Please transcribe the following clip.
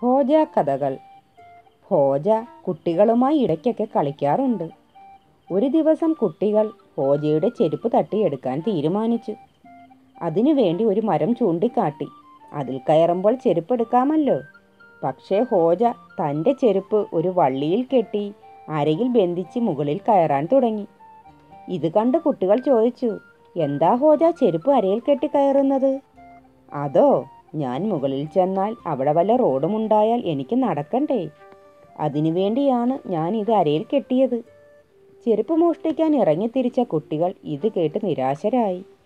Hodja കഥകൾ. Hodja കുട്ടികളുമായി ഇടയ്ക്കൊക്കെ കളിക്കാറുണ്ട്. ഒരു ദിവസം കുട്ടികൾ ഹോജയുടെ ചെരുപ്പ് തട്ടിയെടുക്കാൻ തീരുമാനിച്ചു. അതിനുവേണ്ടി ഒരു മരം ചൂണ്ടിക്കാട്ടി. അതിൽ കയറുമ്പോൾ ചെരുപ്പെടുക്കാമല്ലോ. പക്ഷേ ഹോജ തൻ്റെ ചെരുപ്പ് ഒരു വള്ളിയിൽ കെട്ടി അരയിൽ ബന്ധിച്ച് മുകളിൽ കയറാൻ തുടങ്ങി. ഇത് കണ്ട് കുട്ടികൾ ചോദിച്ചു, എന്താ ഹോജ ചെരുപ്പ് അരയിൽ കെട്ടി കയറുന്നത്? അതോ, ഞാൻ മുകളിൽ ചെന്നാൽ അവിടെ വല്ല റോഡുമുണ്ടായാൽ എനിക്ക് നടക്കണ്ടേ? അതിനുവേണ്ടിയാണ് ഞാൻ ഇത് അരയിൽ കെട്ടിയത്. ചെരുപ്പ് മോഷ്ടിക്കാൻ ഇറങ്ങിത്തിരിച്ച കുട്ടികൾ ഇത് കേട്ട് നിരാശരായി.